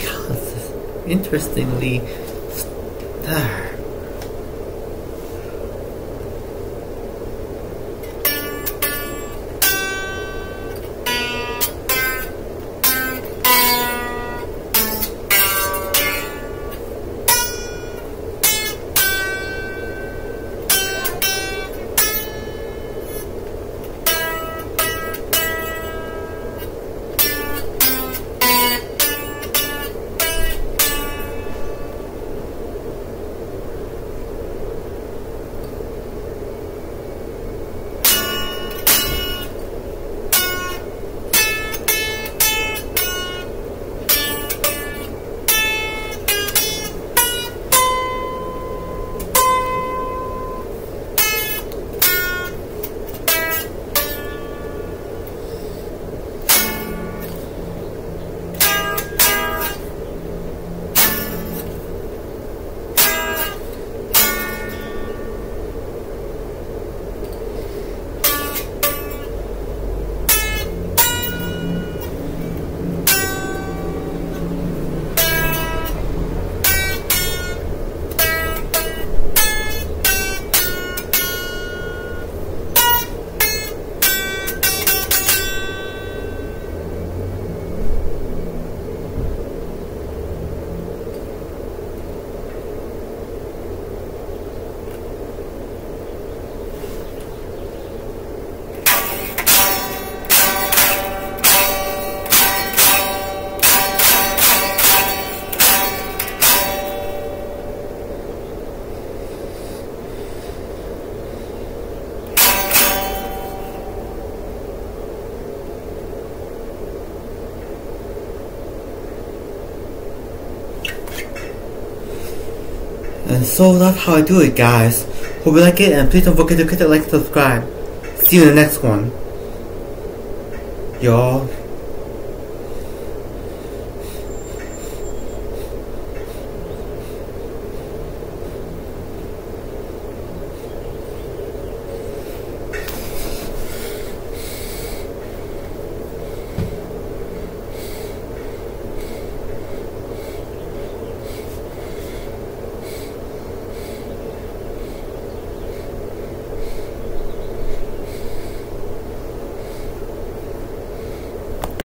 because, interestingly, and so that's how I do it, guys. Hope you like it, and please don't forget to click that like and subscribe. See you in the next one, y'all.